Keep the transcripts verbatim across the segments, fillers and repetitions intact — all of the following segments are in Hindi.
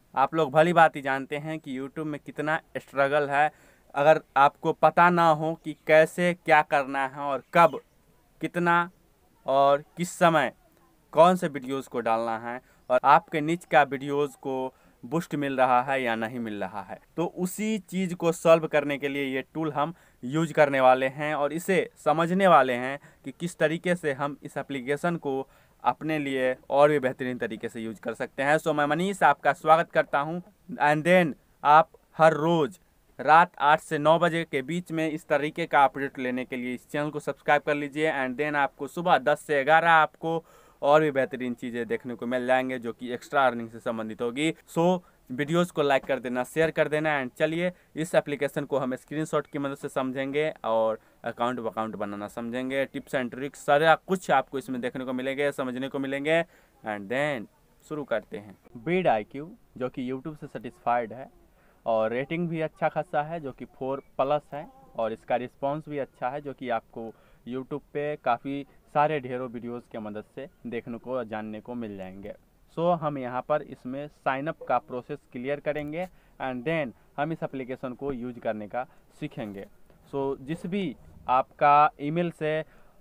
आप लोग भली बात ही जानते हैं कि यूट्यूब में कितना स्ट्रगल है। अगर आपको पता ना हो कि कैसे क्या करना है और कब कितना और किस समय कौन से वीडियोस को डालना है और आपके निच का वीडियोस को बूस्ट मिल रहा है या नहीं मिल रहा है, तो उसी चीज़ को सॉल्व करने के लिए ये टूल हम यूज करने वाले हैं और इसे समझने वाले हैं कि किस तरीके से हम इस एप्लीकेशन को अपने लिए और भी बेहतरीन तरीके से यूज कर सकते हैं। सो मैं मनीष आपका स्वागत करता हूं। एंड देन आप हर रोज़ रात आठ से नौ बजे के बीच में इस तरीके का अपडेट लेने के लिए इस चैनल को सब्सक्राइब कर लीजिए। एंड देन आपको सुबह दस से ग्यारह आपको और भी बेहतरीन चीज़ें देखने को मिल जाएंगे जो कि एक्स्ट्रा अर्निंग से संबंधित होगी। सो वीडियोस को लाइक कर देना, शेयर कर देना। एंड चलिए इस एप्लीकेशन को हम स्क्रीनशॉट की मदद से समझेंगे और अकाउंट अकाउंट बनाना समझेंगे। टिप्स एंड ट्रिक्स सारा कुछ आपको इसमें देखने को मिलेंगे, समझने को मिलेंगे। एंड देन शुरू करते हैं। बीड आई क्यू जो कि यूट्यूब से सेटिस्फाइड है और रेटिंग भी अच्छा खासा है जो कि फोर प्लस है और इसका रिस्पांस भी अच्छा है जो कि आपको यूट्यूब पे काफ़ी सारे ढेरों वीडियोस के मदद से देखने को जानने को मिल जाएंगे। सो so, हम यहाँ पर इसमें साइनअप का प्रोसेस क्लियर करेंगे एंड देन हम इस एप्लीकेशन को यूज करने का सीखेंगे। सो so, जिस भी आपका ईमेल से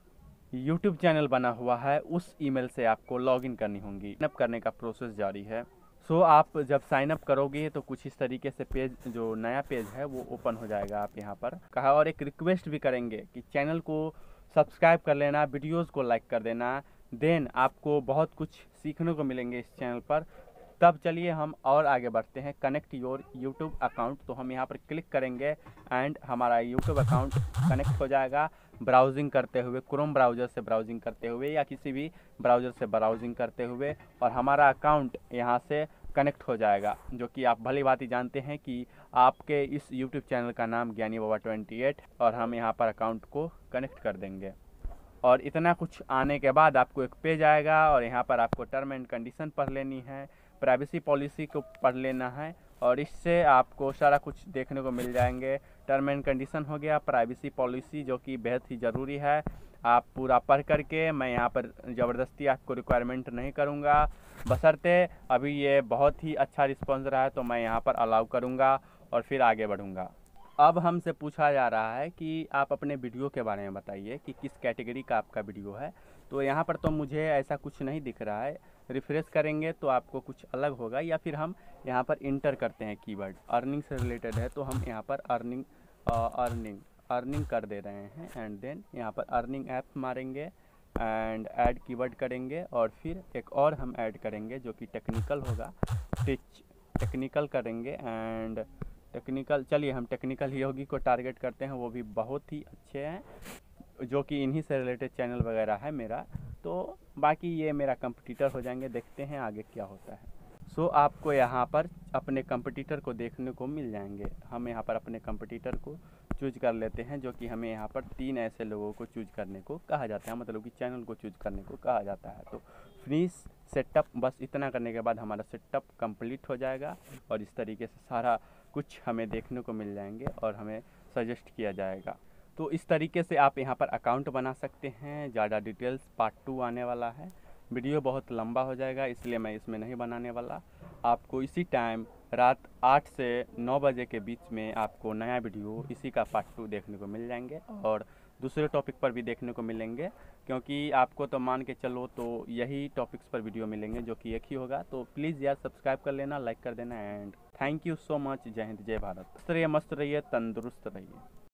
यूट्यूब चैनल बना हुआ है उस ईमेल से आपको लॉगिन करनी होगी। साइनअप करने का प्रोसेस जारी है। सो so, आप जब साइन अप करोगे तो कुछ इस तरीके से पेज, जो नया पेज है वो ओपन हो जाएगा। आप यहाँ पर कहा और एक रिक्वेस्ट भी करेंगे कि चैनल को सब्सक्राइब कर लेना, वीडियोस को लाइक कर देना। देन आपको बहुत कुछ सीखने को मिलेंगे इस चैनल पर। तब चलिए हम और आगे बढ़ते हैं। कनेक्ट योर यूट्यूब अकाउंट, तो हम यहाँ पर क्लिक करेंगे एंड हमारा यूट्यूब अकाउंट कनेक्ट हो जाएगा ब्राउजिंग करते हुए, क्रोम ब्राउज़र से ब्राउजिंग करते हुए या किसी भी ब्राउज़र से ब्राउजिंग करते हुए, और हमारा अकाउंट यहाँ से कनेक्ट हो जाएगा। जो कि आप भली बात ही जानते हैं कि आपके इस यूट्यूब चैनल का नाम ज्ञानी बाबा ट्वेंटी एट, और हम यहाँ पर अकाउंट को कनेक्ट कर देंगे। और इतना कुछ आने के बाद आपको एक पेज आएगा और यहाँ पर आपको टर्म एंड कंडीशन पढ़ लेनी है, प्राइवेसी पॉलिसी को पढ़ लेना है और इससे आपको सारा कुछ देखने को मिल जाएंगे। टर्म एंड कंडीशन हो गया, प्राइवेसी पॉलिसी जो कि बेहद ही ज़रूरी है, आप पूरा पढ़ करके, मैं यहाँ पर ज़बरदस्ती आपको रिक्वायरमेंट नहीं करूँगा, बशर्ते अभी ये बहुत ही अच्छा रिस्पॉन्स रहा है तो मैं यहाँ पर अलाउ करूँगा और फिर आगे बढ़ूँगा। अब हमसे पूछा जा रहा है कि आप अपने वीडियो के बारे में बताइए कि किस कैटेगरी का आपका वीडियो है। तो यहाँ पर तो मुझे ऐसा कुछ नहीं दिख रहा है। रिफ्रेश करेंगे तो आपको कुछ अलग होगा, या फिर हम यहाँ पर इंटर करते हैं कीवर्ड अर्निंग से रिलेटेड है तो हम यहाँ पर अर्निंग अर्निंग अर्निंग कर दे रहे हैं। एंड देन यहाँ पर अर्निंग ऐप मारेंगे एंड ऐड कीवर्ड करेंगे और फिर एक और हम ऐड करेंगे जो कि टेक्निकल होगा। टिच टेक्निकल करेंगे एंड टेक्निकल, चलिए हम टेक्निकल योगी को टारगेट करते हैं, वो भी बहुत ही अच्छे हैं जो कि इन्हीं से रिलेटेड चैनल वगैरह है मेरा। तो बाकी ये मेरा कंपटीटर हो जाएंगे, देखते हैं आगे क्या होता है। सो so, आपको यहाँ पर अपने कंपटीटर को देखने को मिल जाएंगे। हम यहाँ पर अपने कंपटीटर को चूज कर लेते हैं जो कि हमें यहाँ पर तीन ऐसे लोगों को चूज करने को कहा जाता है, मतलब कि चैनल को चूज करने को कहा जाता है। तो फिनिश सेटअप, बस इतना करने के बाद हमारा सेटअप कंप्लीट हो जाएगा और इस तरीके से सारा कुछ हमें देखने को मिल जाएंगे और हमें सजेस्ट किया जाएगा। तो इस तरीके से आप यहाँ पर अकाउंट बना सकते हैं। ज़्यादा डिटेल्स पार्ट टू आने वाला है, वीडियो बहुत लंबा हो जाएगा इसलिए मैं इसमें नहीं बनाने वाला। आपको इसी टाइम रात आठ से नौ बजे के बीच में आपको नया वीडियो इसी का पार्ट टू देखने को मिल जाएंगे और दूसरे टॉपिक पर भी देखने को मिलेंगे, क्योंकि आपको तो मान के चलो तो यही टॉपिक्स पर वीडियो मिलेंगे जो कि एक ही होगा। तो प्लीज़ यार सब्सक्राइब कर लेना, लाइक कर देना and thank you so much. जय हिंद, जय भारत। मस्त रहिए, मस्त रहिए, तंदुरुस्त रहिए।